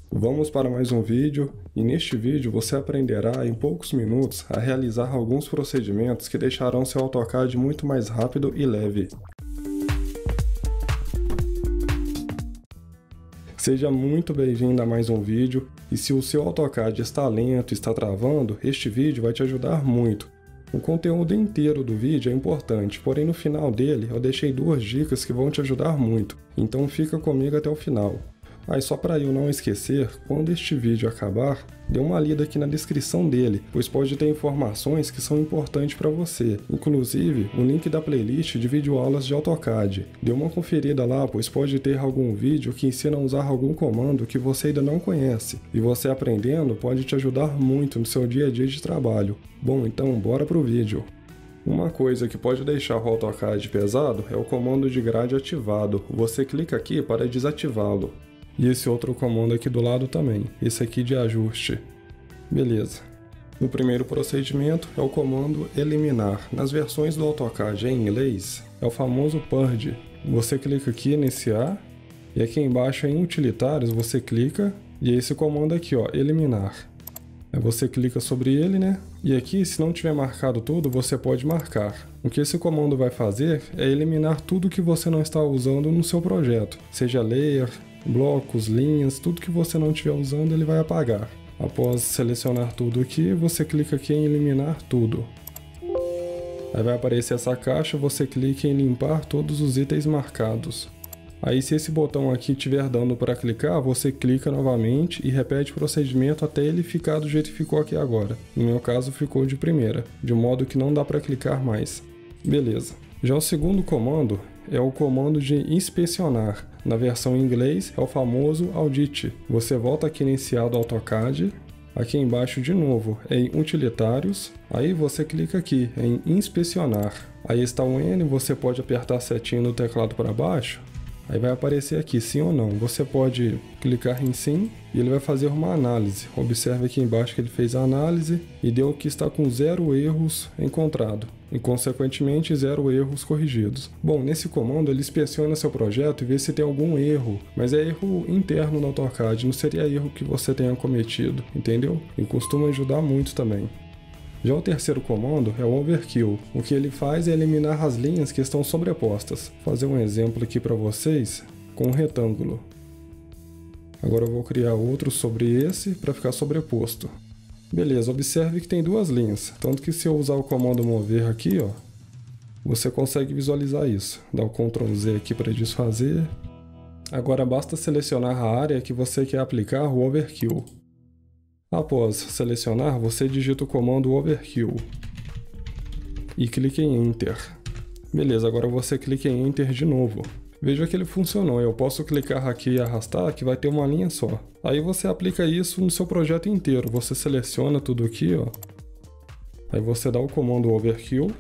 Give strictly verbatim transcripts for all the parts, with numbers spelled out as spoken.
Vamos para mais um vídeo, e neste vídeo você aprenderá em poucos minutos a realizar alguns procedimentos que deixarão seu AutoCAD muito mais rápido e leve. Seja muito bem-vindo a mais um vídeo, e se o seu AutoCAD está lento e está travando, este vídeo vai te ajudar muito. O conteúdo inteiro do vídeo é importante, porém no final dele eu deixei duas dicas que vão te ajudar muito, então fica comigo até o final. Ah, e só para eu não esquecer, quando este vídeo acabar, dê uma lida aqui na descrição dele, pois pode ter informações que são importantes para você, inclusive o link da playlist de videoaulas de AutoCAD. Dê uma conferida lá, pois pode ter algum vídeo que ensina a usar algum comando que você ainda não conhece, e você aprendendo pode te ajudar muito no seu dia a dia de trabalho. Bom, então bora pro vídeo. Uma coisa que pode deixar o AutoCAD pesado é o comando de grade ativado. Você clica aqui para desativá-lo. E esse outro comando aqui do lado também, esse aqui de ajuste. Beleza. No primeiro procedimento é o comando eliminar. Nas versões do AutoCAD em inglês é o famoso purge. Você clica aqui nesse A e aqui embaixo em utilitários você clica e é esse comando aqui, ó, eliminar. Aí você clica sobre ele, né? E aqui, se não tiver marcado tudo, você pode marcar. O que esse comando vai fazer é eliminar tudo que você não está usando no seu projeto, seja layer, blocos, linhas, tudo que você não estiver usando ele vai apagar. Após selecionar tudo aqui, você clica aqui em eliminar tudo. Aí vai aparecer essa caixa, você clica em limpar todos os itens marcados. Aí se esse botão aqui estiver dando para clicar, você clica novamente e repete o procedimento até ele ficar do jeito que ficou aqui agora. No meu caso ficou de primeira, de modo que não dá para clicar mais. Beleza. Já o segundo comando é o comando de inspecionar. Na versão em inglês é o famoso audit. Você volta aqui no inicial do AutoCAD, aqui embaixo de novo em utilitários, aí você clica aqui em inspecionar. Aí está o N, você pode apertar a setinha no teclado para baixo, aí vai aparecer aqui sim ou não. Você pode clicar em sim e ele vai fazer uma análise. Observe aqui embaixo que ele fez a análise e deu que está com zero erros encontrado e consequentemente zero erros corrigidos. Bom, nesse comando ele inspeciona seu projeto e vê se tem algum erro, mas é erro interno no AutoCAD, não seria erro que você tenha cometido, entendeu? E costuma ajudar muito também. Já o terceiro comando é o overkill. O que ele faz é eliminar as linhas que estão sobrepostas. Vou fazer um exemplo aqui para vocês com um retângulo. Agora eu vou criar outro sobre esse para ficar sobreposto. Beleza, observe que tem duas linhas, tanto que se eu usar o comando mover aqui, ó, você consegue visualizar isso. Dá o control Z aqui para desfazer. Agora basta selecionar a área que você quer aplicar o overkill. Após selecionar, você digita o comando overkill e clique em Enter. Beleza, agora você clica em Enter de novo. Veja que ele funcionou, eu posso clicar aqui e arrastar que vai ter uma linha só. Aí você aplica isso no seu projeto inteiro, você seleciona tudo aqui, ó. Aí você dá o comando overkill,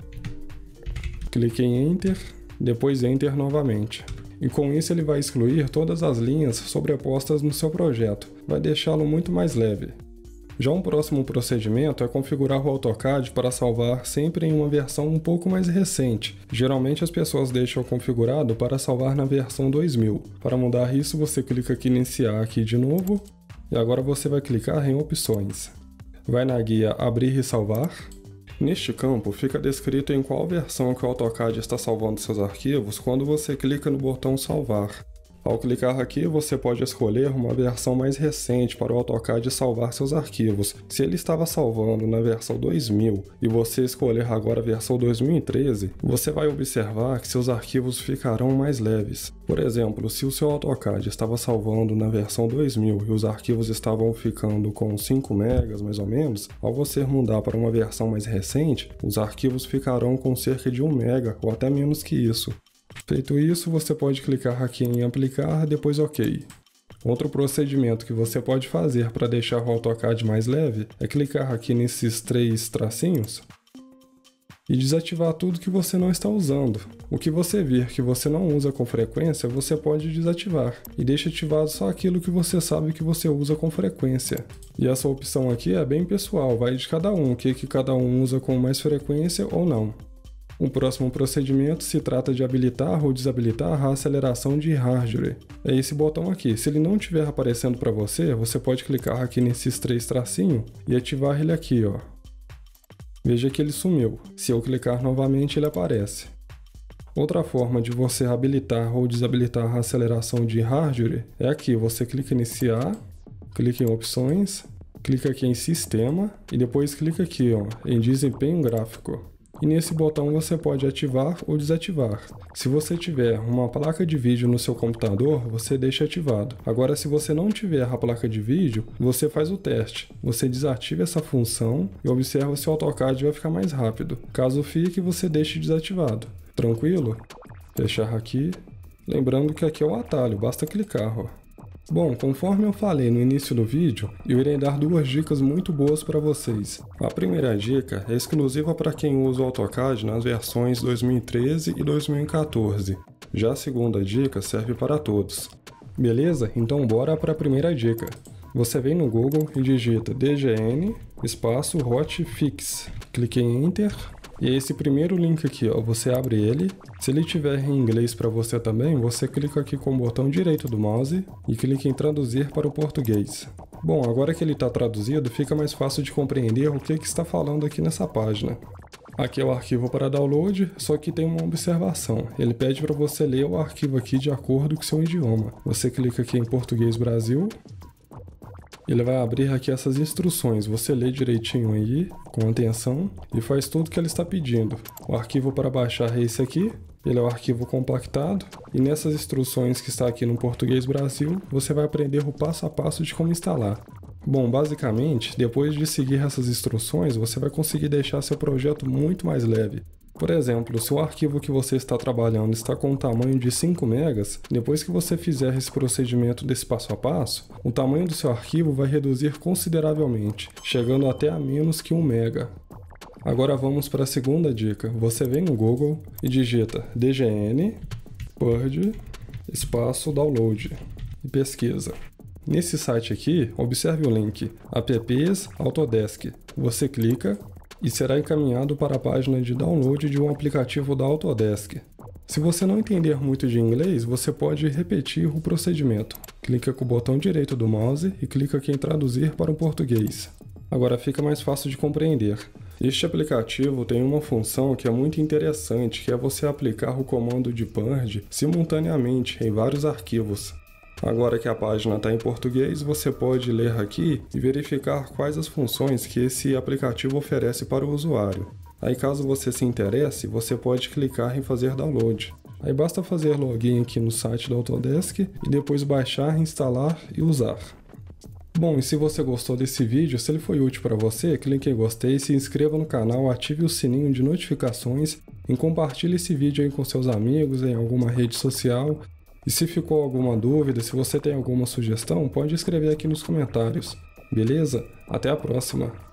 clique em Enter, depois Enter novamente. E com isso ele vai excluir todas as linhas sobrepostas no seu projeto, vai deixá-lo muito mais leve. Já um próximo procedimento é configurar o AutoCAD para salvar sempre em uma versão um pouco mais recente. Geralmente as pessoas deixam configurado para salvar na versão dois mil. Para mudar isso, você clica aqui em iniciar aqui de novo, e agora você vai clicar em opções. Vai na guia abrir e salvar. Neste campo fica descrito em qual versão que o AutoCAD está salvando seus arquivos quando você clica no botão salvar. Ao clicar aqui, você pode escolher uma versão mais recente para o AutoCAD salvar seus arquivos. Se ele estava salvando na versão dois mil e você escolher agora a versão dois mil e treze, você vai observar que seus arquivos ficarão mais leves. Por exemplo, se o seu AutoCAD estava salvando na versão dois mil e os arquivos estavam ficando com cinco megas mais ou menos, ao você mudar para uma versão mais recente, os arquivos ficarão com cerca de um mega ou até menos que isso. Feito isso, você pode clicar aqui em aplicar, depois OK. Outro procedimento que você pode fazer para deixar o AutoCAD mais leve é clicar aqui nesses três tracinhos e desativar tudo que você não está usando. O que você vir que você não usa com frequência, você pode desativar e deixa ativado só aquilo que você sabe que você usa com frequência. E essa opção aqui é bem pessoal, vai de cada um, o que, que cada um usa com mais frequência ou não. O próximo procedimento se trata de habilitar ou desabilitar a aceleração de hardware. É esse botão aqui. Se ele não estiver aparecendo para você, você pode clicar aqui nesses três tracinhos e ativar ele aqui, ó. Veja que ele sumiu. Se eu clicar novamente, ele aparece. Outra forma de você habilitar ou desabilitar a aceleração de hardware é aqui. Você clica em iniciar, clica em opções, clica aqui em sistema e depois clica aqui, ó, em desempenho gráfico. E nesse botão você pode ativar ou desativar. Se você tiver uma placa de vídeo no seu computador, você deixa ativado. Agora, se você não tiver a placa de vídeo, você faz o teste. Você desativa essa função e observa se o AutoCAD vai ficar mais rápido. Caso fique, você deixe desativado. Tranquilo? Fechar aqui. Lembrando que aqui é o atalho, basta clicar, ó. Bom, conforme eu falei no início do vídeo, eu irei dar duas dicas muito boas para vocês. A primeira dica é exclusiva para quem usa o AutoCAD nas versões dois mil e treze e dois mil e quatorze. Já a segunda dica serve para todos. Beleza? Então bora para a primeira dica. Você vem no Google e digita D G N espaço hotfix. Clique em Enter. E esse primeiro link aqui, ó, você abre ele. Se ele tiver em inglês para você também, você clica aqui com o botão direito do mouse e clica em traduzir para o português. Bom, agora que ele está traduzido, fica mais fácil de compreender o que, que está falando aqui nessa página. Aqui é o arquivo para download, só que tem uma observação. Ele pede para você ler o arquivo aqui de acordo com o seu idioma. Você clica aqui em Português Brasil. Ele vai abrir aqui essas instruções, você lê direitinho aí, com atenção, e faz tudo que ele está pedindo. O arquivo para baixar é esse aqui, ele é o arquivo compactado, e nessas instruções que está aqui no Português Brasil, você vai aprender o passo a passo de como instalar. Bom, basicamente, depois de seguir essas instruções, você vai conseguir deixar seu projeto muito mais leve. Por exemplo, se o arquivo que você está trabalhando está com um tamanho de cinco megas, depois que você fizer esse procedimento desse passo a passo, o tamanho do seu arquivo vai reduzir consideravelmente, chegando até a menos que um mega. Agora vamos para a segunda dica. Você vem no Google e digita D G N Purge espaço download e pesquisa. Nesse site aqui, observe o link Apps Autodesk. Você clica e será encaminhado para a página de download de um aplicativo da Autodesk. Se você não entender muito de inglês, você pode repetir o procedimento. Clica com o botão direito do mouse e clica aqui em traduzir para o português. Agora fica mais fácil de compreender. Este aplicativo tem uma função que é muito interessante, que é você aplicar o comando de purge simultaneamente em vários arquivos. Agora que a página está em português, você pode ler aqui e verificar quais as funções que esse aplicativo oferece para o usuário. Aí caso você se interesse, você pode clicar em fazer download. Aí basta fazer login aqui no site da Autodesk e depois baixar, instalar e usar. Bom, e se você gostou desse vídeo, se ele foi útil para você, clique em gostei, se inscreva no canal, ative o sininho de notificações e compartilhe esse vídeo aí com seus amigos, em alguma rede social. E se ficou alguma dúvida, se você tem alguma sugestão, pode escrever aqui nos comentários. Beleza? Até a próxima!